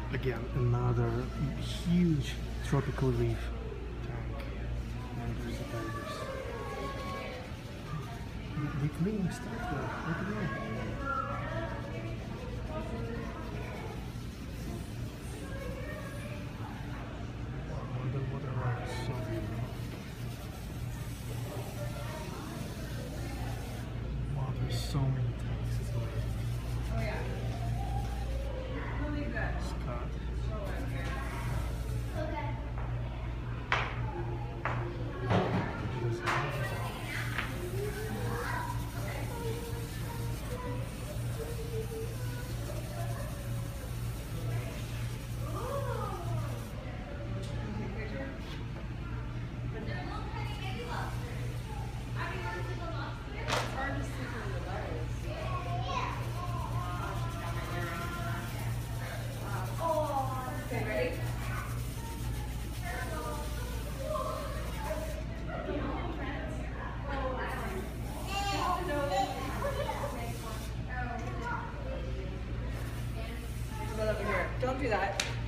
Again, another huge tropical reef tank. And there's the divers. They clean stuff there. Look at that. Underwater ride is so beautiful. Wow, there's so many tanks as well. Oh yeah. We'll leave that. Scott. Okay, ready? Over here. Don't do that.